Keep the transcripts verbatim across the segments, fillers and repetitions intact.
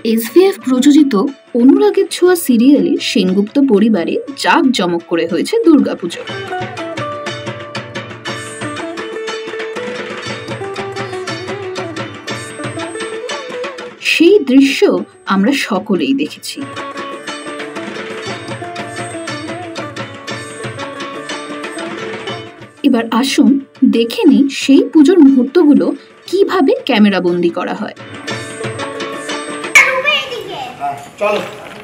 SVF প্রযোজিত অনুরাগের ছোঁয়া সিরিয়ালে সেনগুপ্ত পরিবারে জাঁকজমক করে হয়েছে দুর্গাপুজো। সেই দৃশ্য আমরা সকলেই দেখেছি। এবার আসুন দেখে নিই সেই পুজোর মুহূর্তগুলো কিভাবে ক্যামেরাবন্দি করা হয়। চলো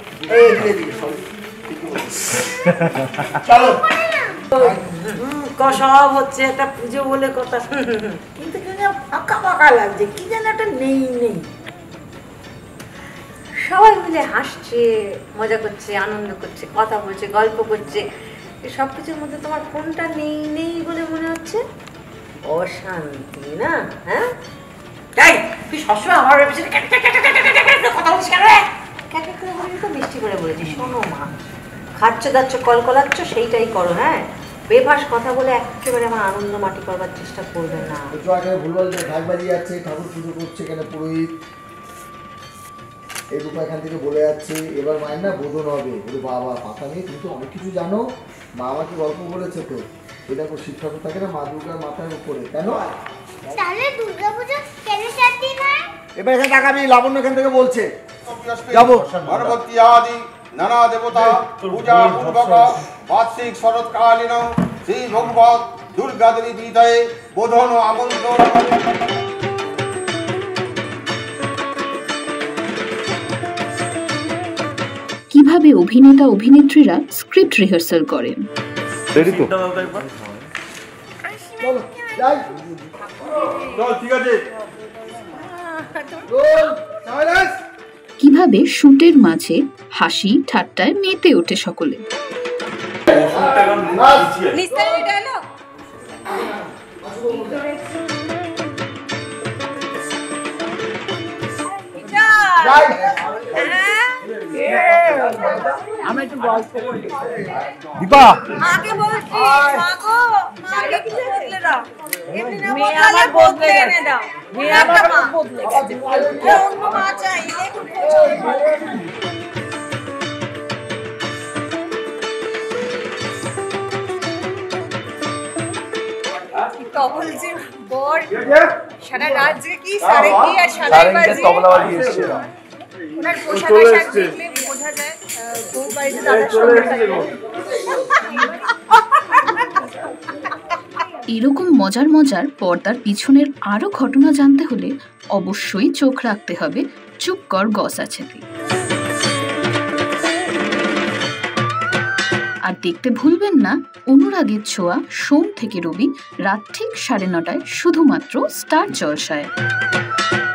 চলো সব হচ্ছে একটা পুজো বলে কথা, কিন্তু ফাঁকা ফাঁকা লাগছে, কি যেন একটা নেই নেই। সবাই মিলে হাসছে, মজা করছে, আনন্দ করছে, কথা বলছে, গল্প করছে, সব কিছুর মধ্যে তোমার কোনটা নেই নেই বলে মনে হচ্ছে? অশান্তি না? হ্যাঁ, তাই তুই সবসময় আমার পিছনে কথা বলছিস কেন? ক্যাকা করে বলি তো মিষ্টি করে বলেছি, শোনো মা, খাচ্ছ দাচ্ছ কল কলাচ্ছ সেইটাই করো, হ্যাঁ, বেফাস কথা বলে একেবারে আমার আনন্দ মাটি করবার চেষ্টা করবে না। ভুলভাল ঢাক বাজিয়ে যাচ্ছে, ঠাকুর পুজো করছে কেন পুরোহিত, এই রূপা এখান থেকে বলে যাচ্ছে এবার মায়ের না বোধন হবে। বলে বাবা পাতা নেই, তুমি তো অনেক কিছু জানো, মা আমাকে গল্প বলেছে তো। এই দেখো শিক্ষক থাকে না মা দুর্গার মাথার উপরে, কেন তাহলে দুর্গাপূজা কেন চার দিন হয়? এবার এখানে টাকা আমি লাবণ্য এখান থেকে বলছে যাবো। ভগবতী আদি নানা দেবতা পূজা পূর্বক বার্ষিক শরৎকালীন শ্রী ভগবত দুর্গা দেবী বিদয়ে বোধন আমন্ত্রণ। কিভাবে অভিনেতা অভিনেত্রীরা স্ক্রিপ্ট রিহার্সাল করেন, কিভাবে শুটের মাঝে হাসি ঠাট্টায় মেতে ওঠে সকলে, আমি একটু গল্প করি। দীপা মাকে বলছি, মাগো মাকে কিছু বদলে দাও, এমনি না বদলে বদলে এনে দাও। মেয়ে আবার বদলে গেছে, অন্য মা চাই, দেখুন তবল যে বর সারা রাত যে কি সারে কি আর সারাই বাজি তবলা বাজি এসেছে। ওনার পোশাক আশাক দেখলে বোঝা যায় বউ বাড়িতে দাদার সঙ্গে থাকে। এরকম মজার মজার পর্দার পিছনের আরো ঘটনা জানতে হলে অবশ্যই চোখ রাখতে হবে চুপ কর গস আছেতে। আর দেখতে ভুলবেন না অনুরাগের ছোঁয়া সোম থেকে রবি রাত ঠিক সাড়ে নটায় শুধুমাত্র স্টার জলসায়।